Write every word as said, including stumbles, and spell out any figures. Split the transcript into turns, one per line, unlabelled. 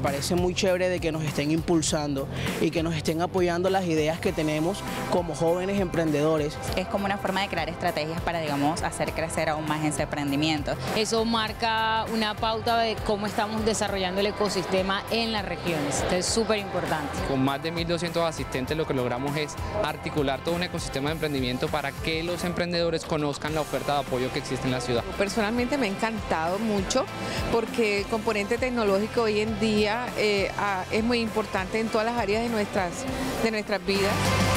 parece muy chévere de que nos estén impulsando y que nos estén apoyando las ideas que tenemos como jóvenes emprendedores.
Es como una forma de crear estrategias para, digamos, hacer crecer aún más ese emprendimiento.
Eso marca una pauta de cómo estamos desarrollando el ecosistema en las regiones. Entonces es súper importante.
Con más de mil doscientos asistentes lo que logramos es articular todo un ecosistema de emprendimiento para que los emprendedores conozcan la oferta de apoyo que existe en la ciudad.
Personalmente me ha encantado mucho porque el componente tecnológico hoy en día eh, es muy importante en todas las áreas de nuestras, de nuestras vidas.